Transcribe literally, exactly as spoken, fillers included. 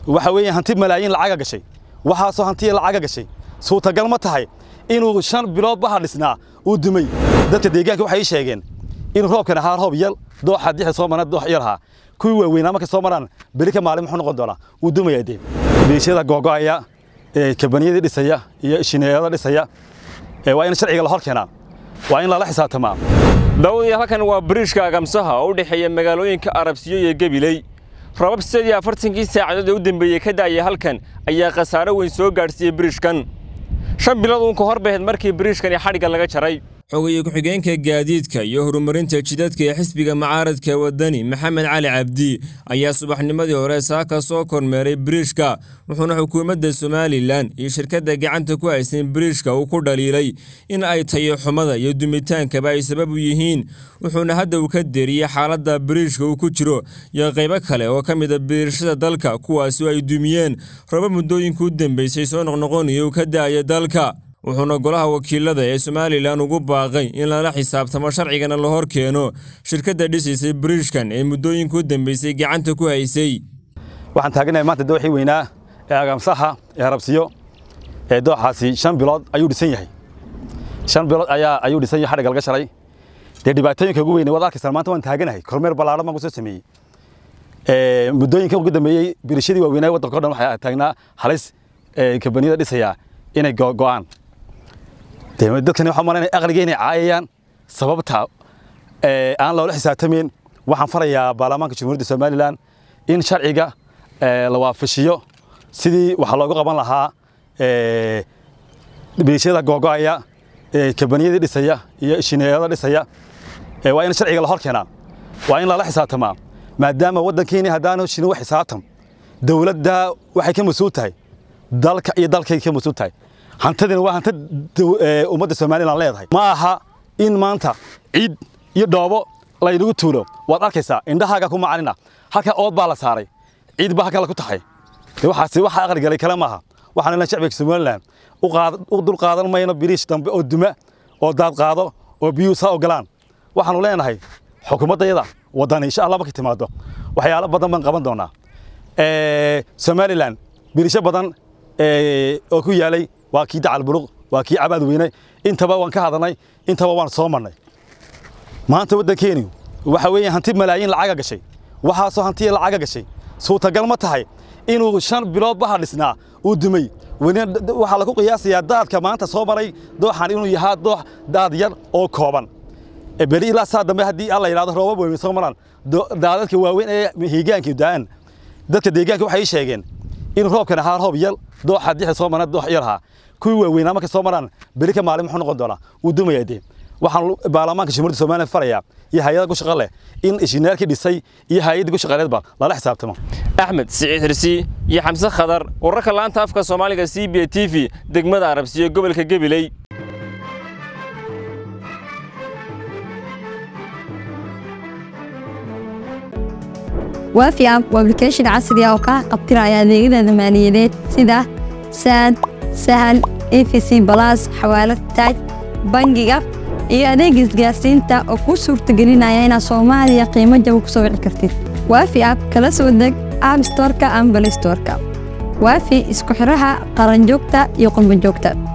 waxa weeyaan hanti malaayiin lacag gashay waxa soo hanti lacag gashay suurtagal ma tahay inuu shan bilood baha dhisnaa uu dumay dadka deegaanka waxay sheegeen in roobkan ahaa roob yal dooxa dixi soo marnaa doox yarha kuwii waaweyn ama ka soo maraan bari ka maalin wuxuu noqon doonaa uu dumay deeb beeshada googo'aya ee kabaniyada dhisaya iyo shineeyada dhisaya ee waa in sharciga la hor keenaa waa in la xisaabtamaa dawladii halkan waa bridge-ka Agamsaha oo u dhaxeeya magaalooyinka Arabsiyo iyo Gabiley rabab sidii afartankii saacadood ee u dambeeyay ka daayay halkan ayaa khasaare weyn soo gaarsiiyay bridge-kan shan bilood uun ka hor baheed markii bridge-kan xadhiga laga jaray xogaye ku-xigeenka gaadiidka iyo horumarinta jidadka ee xisbiga mucaaradka wadani Maxamed Cali Cabdi ayaa subaxnimadii hore saaka soo kormeeray bridge-ka wuxuuna xukuumadda Somaliland iyo shirkadda gacanta ku haysan bridge-ka uu ku dhaliilay in ay tayo xumada iyo dumitaanka ay sabab u yihiin wuxuuna hadda uu ka deeriyay xaaladda bridge-ka uu ku jiro iyo qaybo kale oo ka mid ah bridge-da dalka kuwaas oo ay dumiyeen raba muddooyinka u dambeysay soo noqnoqonayo ka daaya dalka wuxuuna golaha wakiilada ee Somaliland ugu baaqay in la xisaabtamo sharcigana la hor keeno shirkadda dhisaysa bridge-kan ee muddooyinka u dambeysay gacanta ku haysay waxaan taaganahay maanta dooxii weynaa ee Agamsaha ee Arabsiyo ee dooxaasi shan bilood ayuu dhisan yahay shan bilood ayaa ayuu dhisan yahay xadhiga laga shalay dee dhibaatooyinka ugu weyn ee wadaalka maanta waan taaganahay kormeer ballaaran ma ku soo sameeyay ee muddooyinka ugu dambeeyay birishadii waaweynaa waddanka dhan waxay taagnaa halis ee kabaniyada dhisaya inay go'aan dadkani waxa maray aqligeena caayayaan sababta ee aan loo xisaabtamin waxaan farayaa baarlamaanka Jamhuuriyadda Somaliland in sharciga la waafashiyo sidii waxa looga qaban lahaa ee beeshada googo'aya ee kabaniyada dhisaya iyo shineeyada dhisaya ee waa in sharciga la hor keenaa waa in la xisaabtamaa maadaama waddankeena hadaan shino wax xisaabtam dawladda waxay ka mas'uul tahay dalka iyo dalkay ka mas'uul tahay hantadina waa hanta ummadda Soomaaliland leedahay ma aha in maanta ciid iyo dhoobo la inagu tuulo waad arkaysaa indhahaaga ku macalina halka ood baa la saaray ciid baa kala ku taxay waxaasi waxa aqal galay kala maaha waxaan la shacbiga Soomaaliland u qaad u dul qaadan mayno birish dambe oo duma oo daad qaado oo biyo saa ogolaan waxaanu leenahay xukuumadayada wadan insha Allah ma ka timaado waxyaalo badan baan qaban doonaa ee Soomaaliland birisha badan ee oo ku yaalay waa kii dacal buluq waa kii abaad weynay intaba waan ka hadalnay intaba waan soo marnay maanta waddankeenu waxa weeyaan hanti malaayiin lacag gashay waxa soo hanti lacag gashay suurtagal ma tahay inuu shan bilood baha dhisnaa uu dumay waxa lagu qiyaasayaa daadka maanta soo maray dooxan inuu yahay doox daad yar oo kooban ee bari ilaa saa dambe hadii alla yiraahdo roobab weyn soo maraan daadadka waaweyn ee higaanka daan dadka deegaanka waxay sheegeen in roobkan ahaa roob yal dooxa dixi soo marnaa doox yarha kuwii waaweyn ama ka soo maraan bari ka maalin wuxuu noqon doonaa uu dumay deeb waxaan baarlamaanka Jamhuuriyadda Somaliland farayaa iyo hay'adaha ku shaqo leh in injineerka dhisay iyo hay'adda ku shaqaaleedba la xisaabtamo Axmed Saciid Hirsi iyo Xamse Khadar wararka laanta afka Soomaaliga C B A T V degmada Arabsiyo gobolka Gabiley وافي اب وابلكيشن عصري او ka qabtiraya adeegyada maaliyadeed sida sad sahal E V C plus xawaalad taaj bangiga iyo adeeg isgaarsiinta oo ku suurtagelinaya in Soomaaliya qiimo jaban ku soo wici kartid waafi app kala soo deg App Store-ka ama Play Store-ka waafi isku xiraha qaran joogta iyo qumba joogta